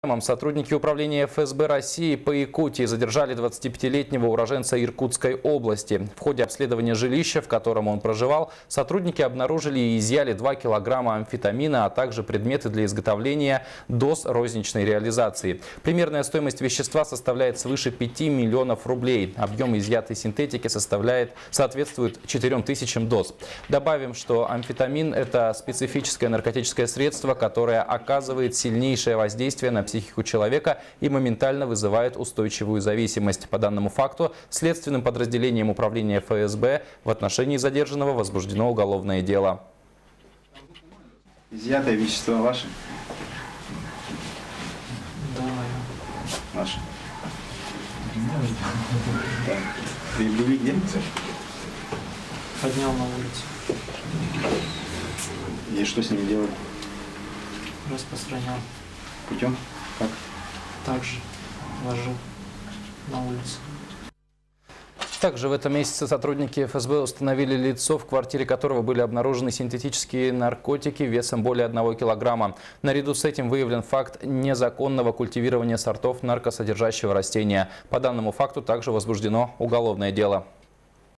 Сотрудники управления ФСБ России по Якутии задержали 25-летнего уроженца Иркутской области. В ходе обследования жилища, в котором он проживал, сотрудники обнаружили и изъяли 2 килограмма амфетамина, а также предметы для изготовления доз розничной реализации. Примерная стоимость вещества составляет свыше 5 миллионов рублей. Объем изъятой синтетики соответствует 4000 доз. Добавим, что амфетамин – это специфическое наркотическое средство, которое оказывает сильнейшее воздействие на психику человека и моментально вызывает устойчивую зависимость. По данному факту следственным подразделением управления ФСБ в отношении задержанного возбуждено уголовное дело. Изъятое вещество ваше? Да. Ваше. Так. Приобрели где? Поднял на улице. И что с ними делали? Распространял. Путем? Как? Также ложил на улице. Также в этом месяце сотрудники ФСБ установили лицо, в квартире которого были обнаружены синтетические наркотики весом более 1 килограмма. Наряду с этим выявлен факт незаконного культивирования сортов наркосодержащего растения. По данному факту также возбуждено уголовное дело.